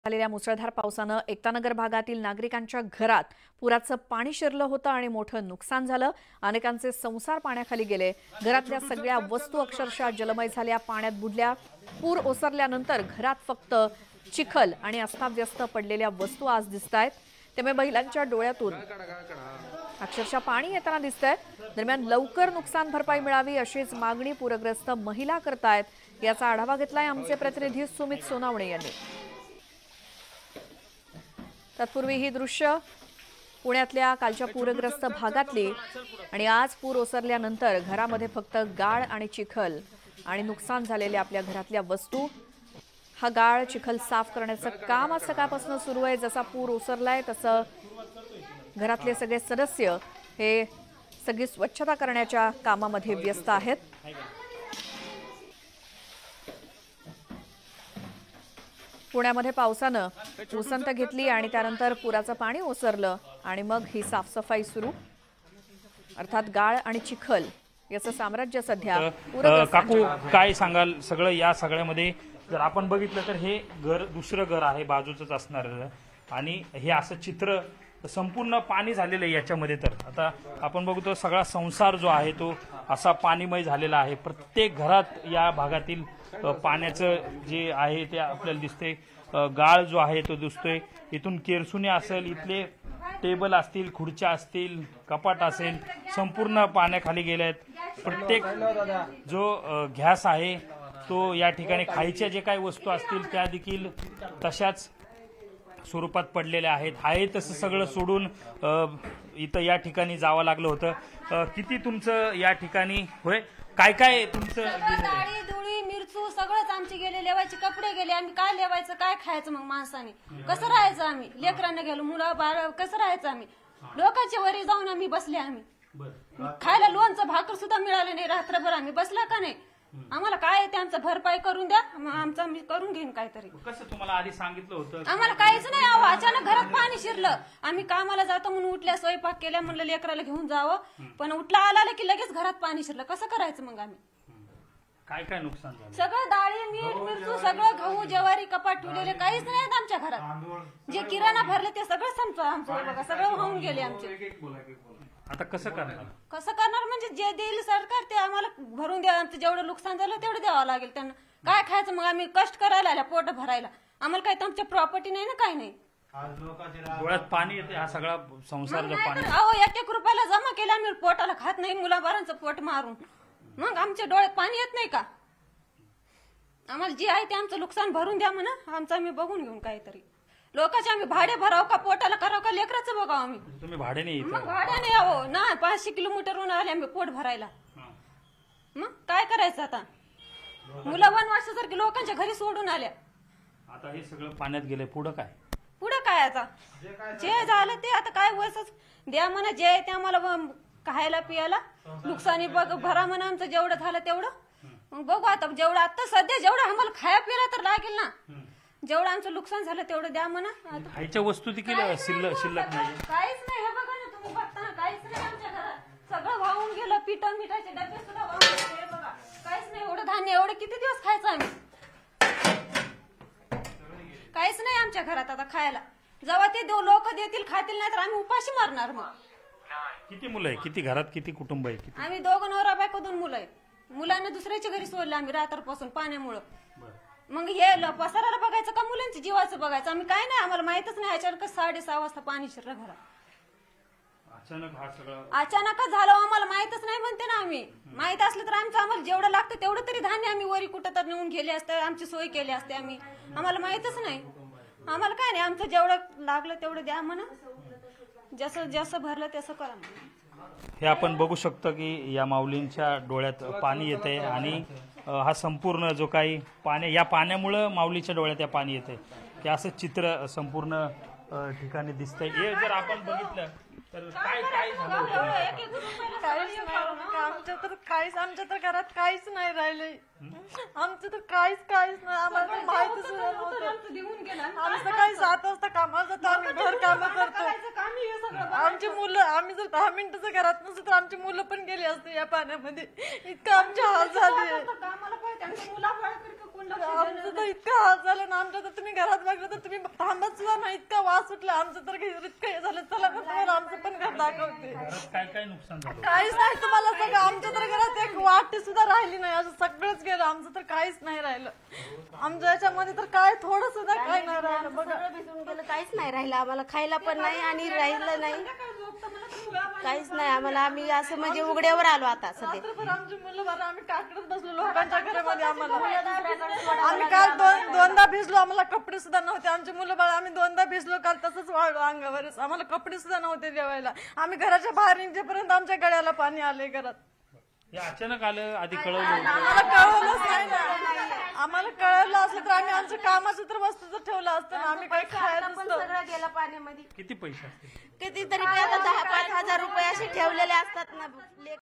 झालेल्या मुसळधार पावसानं एकतानगर भागातील नागरिकांच्या घरात पुराचं पाणी शिरलं होतं आणि मोठं नुकसान झालं। अनेकांचे संसार पाण्याखाली गेले। घरातल्या सगळ्या वस्तू अक्षरशः जलमय झाल्या, पाण्यात बुडल्या। पूर ओसरल्यानंतर घरात फक्त चिखल आणि अस्ताव्यस्त पडलेल्या वस्तू आज दिसतायत। त्यामुळे महिलांच्या डोळ्यातून अक्षरशः पाणी येताना दिसतंय। दरम्यान लवकर नुकसान भरपाई मिळावी अशीच मागणी पूरग्रस्त महिला करतायत। याचा आढावा घेतलाय आमचे प्रतिनिधी सुमित सोनावणे यांनी। तत्पूर्वी ही दृश्य पुण्यातल्या कालच्या पूरग्रस्त भागातली आणि आज पूर ओसरल्यानंतर घरामध्ये फक्त गाळ आणि चिखल आणि नुकसान झालेल्या आपल्या घरातल्या वस्तू। हा गाळ चिखल साफ करण्याचं काम आज सकाळपासून सुरू आहे। जसा पूर ओसरलाय तसं घरातले सगळे सदस्य हे सगळी स्वच्छता करण्याच्या कामामध्ये व्यस्त आहेत। पुण्यामध्ये पावसानं उसंत घेतली आणि त्यानंतर पुराचं पाणी ओसरलं आणि मग ही साफसफाई सुरू। अर्थात गाळ आणि चिखल याचं साम्राज्य सध्या काकू काय सांगाल? सगळं या सगळ्यामध्ये जर आपण बघितलं तर हे घर दुसरं घर आहे, बाजूचंच असणार आणि हे असं चित्र संपूर्ण पाणी झालेलं आहे याच्यामध्ये। तर आता आपण बघतो सगळा संसार जो आहे तो असा पाणीमय झालेला आहे। प्रत्येक घरात या भागातील पाण्याचं जे आहे ते आपल्याला दिसते। गाळ जो आहे तो दिसतोय। इथून केरसुने असेल, इथले टेबल असतील, खुर्च्या असतील, कपाट असेल, संपूर्ण पाण्याखाली गेले आहेत। प्रत्येक जो गॅस आहे तो या ठिकाणी खायच्या जे काही वस्तू असतील त्या देखील तशाच स्वरूपात पडलेल्या आहेत। आहे तसं सगळं सोडून इथं या ठिकाणी जावं लागलं होतं। किती तुमचं या ठिकाणी होय काय काय तुमचं? डाळी धुळी मिरचू सगळंच आमचे गेले, लेवायचे कपडे गेले। आम्ही काय लेवायचं, काय खायचं? मग माणसाने कसं राहायचं? आम्ही लेकरांना गेलो, मुलं बाळ कसं राहायचं? आम्ही लोकांच्या वरी जाऊन आम्ही बसले। आम्ही खायला लोणचं भाकर सुद्धा मिळालं नाही। रात्रभर आम्ही बसला का नाही? आम्हाला काय ते आमचं भरपाई करून द्या, आमचं मी करून घेईन काहीतरी। कसं तुम्हाला आधी सांगितलं होतं? आम्हाला काहीच नाही आहो, अचानक घरात पाणी शिरलं। आम्ही कामाला जातो म्हणून उठल्या, स्वयंपाक केल्या, म्हणलं लेकराला घेऊन जावं, पण उठला आला की लगेच घरात पाणी शिरलं। कसं करायचं मग आम्ही? काय काय नुकसान झालं? सगळं डाळी मीठ मिरचू सगळं गहू ज्वारी कपाट ठेवलेले काहीच नाही आमच्या घरात। जे किराणा भरले ते सगळं संपलं आमचं बघा, सगळं वाहून गेले आमचे। आता कसं करणार? कसं करणार म्हणजे जे देईल सरकार ते आम्हाला भरून द्या। आमचं जेवढं नुकसान झालं तेवढं द्यावं लागेल त्यांना। काय खायचं मग? आम्ही कष्ट करायला आल्या पोट भरायला, आम्हाला काही तुमच्या प्रॉपर्टी नाही ना, काही नाही। डोळ्यात पाणी येते, हा सगळा संसार पाणी। अहो 1-1 रुपयाला जमा केला आम्ही, पोटाला खात नाही, मुलाबारांचं पोट मारून, मग आमच्या डोळ्यात पाणी येत नाही का? आम्हाला जे आहे ते आमचं नुकसान भरून द्या म्हणा, आमचं आम्ही बघून घेऊन काहीतरी। लोकांचे आम्ही भाडे भराव का, पोटाला करावं का, लेकराचं बघावं आम्ही? तुम्ही भाडे नाही? मग भाड्याने यावं ना, 500 किलोमीटरहून आले आम्ही पोट भरायला। मग काय करायचं आता? मुलं वनवासासारखी लोकांच्या घरी सोडून आल्या। आता हे सगळं पाण्यात गेलंय, पुढं काय? पुढं काय आता? जे झालं ते आता काय वसच द्या म्हणा, जे ते आम्हाला खायला पियाला नुकसानी बघ भरा म्हणा, आमचं जेवढं झालं तेवढं। मग बघू आता, जेवढं आता सध्या जेवढं आम्हाला खाया पियाला तर लागेल ना, जेवढं आमचं नुकसान झालं तेवढं द्या म्हणा। खायच्या वस्तू देखील शिल्लक नाही? काहीच नाही, हे बघा ना तुम्ही बघता ना, काहीच नाही आमच्या घरात। सगळं वाहून गेलं, पिठं मिठाचे डबे सुद्धा वाहून गेले बघा, काहीच नाही। एवढं धान्य एवढे किती दिवस खायचं आम्ही? काहीच नाही आमच्या घरात आता खायला। जेव्हा ते लोक देतील खातील, नाही तर आम्ही उपाशी मारणार। मग किती मुलं आहे? किती घरात किती कुटुंब आहे? आम्ही 2 नवरा बायको 2 मुलं आहेत। मुलांना दुसऱ्याच्या घरी सोडलं आम्ही रात्रपासून पाण्यामुळं। मग हे पसाराला बघायचं का मुलांच्या जीवाचं बघायचं? आम्ही काय नाही, आम्हाला माहितच नाही। अचानक 6:30 वाजता पाणी शिरलं घरात, अचानकच झालं, आम्हाला माहितच नाही म्हणते ना आम्ही। माहित असलं तर आमचं आम्हाला जेवढं लागतं तेवढं तरी धान्य आम्ही वरी कुठं तर नेऊन गेले असते, आमची सोय केली असते आम्ही। आम्हाला माहितच नाही, आम्हाला काय नाही, आमचं जेवढं लागलं तेवढं द्या म्हणा, जसं जसं भरलं तसं करा म्हणा। हे आपण बघू शकतो की या माऊलींच्या डोळ्यात पाणी येते आणि हा संपूर्ण जो काही या पाण्यामुळे माऊलीच्या डोळ्यात पाणी येते, हे असं चित्र संपूर्ण ठिकाणी दिसतंय। हे जर आपण बघितलं तर काय काय झालं होतं? आमच्या तर घरात काहीच नाही राहिलंय, आमचं तर काहीच नाही। आम्हाला माहितच नव्हतं। आम्ही सकाळी 7 वाजता कामाला जातो, आम्ही घर काम करतो। आमची मुलं, आम्ही जर 10 मिनिटाचं घरात नसतो तर आमची मुलं पण गेली असते या पाण्यामध्ये। इतकं आमचे हाल झाले। आमचं तर इतकं हाल झालं ना, आमच्या तर तुम्ही घरात बघलं तर तुम्ही थांबत सुद्धा नाही, इतका वास सुटला आमचं तर इतकं हे झालं. चला ना तुम्हाला आमचं पण घर दाखवते. घरात काय काय नुकसान झालं? काहीच नाही तुम्हाला सगळं, आमच्या तर घरात एक वाटी सुद्धा राहिली नाही, असं सगळंच गेलं. आमचं तर काहीच नाही राहिलं, आमच्या याच्यामध्ये तर काय थोडं सुद्धा काय नाही राहिलं. बघा सगळं भिजून गेलं, काहीच नाही राहिलं आम्हाला, खायला पण नाही आणि राहिलं नाही, काहीच नाही आम्हाला. आम्ही असं म्हणजे उघड्यावर आलो आता सध्या. रात्रभर आमची मुलं बरं आम्ही टाकत बसलो लोकांच्या घरामध्ये. आम्हाला आम्ही काल दोनदा भिजलो, आम्हाला कपडे सुद्धा नव्हते. आमची मुलं बाळ आम्ही दोनदा भिजलो काल, तसंच वाढलो अंगावरच. आम्हाला कपडे सुद्धा नव्हते जेवायला. आम्ही घराच्या बाहेर निघेपर्यंत आमच्या गळ्याला पाणी आले घरात. हे अचानक आलं, आधी कळवलं? आम्हाला कळवलंच नाही ना. आम्हाला कळवलं असलं तर आम्ही आमचं कामाचं तर वस्तू तर ठेवलं असतं ना, आम्ही काही खायला पण सगळं गेलं पाण्यामध्ये. किती पैसे असतील? कितीतरी आता 10-5 हजार रुपये असे ठेवलेले असतात ना.